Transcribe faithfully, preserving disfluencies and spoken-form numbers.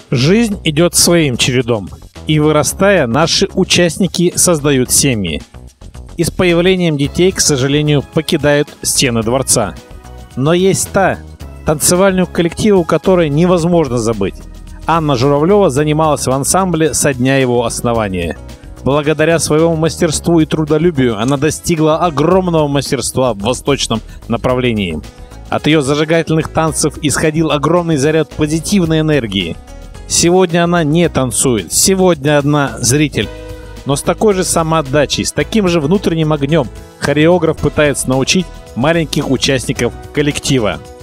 Жизнь идет своим чередом, и вырастая, наши участники создают семьи. И с появлением детей, к сожалению, покидают стены дворца. Но есть та, танцевальную коллективу, которой невозможно забыть. Анна Журавлева занималась в ансамбле со дня его основания. Благодаря своему мастерству и трудолюбию она достигла огромного мастерства в восточном направлении. От ее зажигательных танцев исходил огромный заряд позитивной энергии. Сегодня она не танцует, сегодня она зритель. Но с такой же самоотдачей, с таким же внутренним огнем хореограф пытается научить маленьких участников коллектива.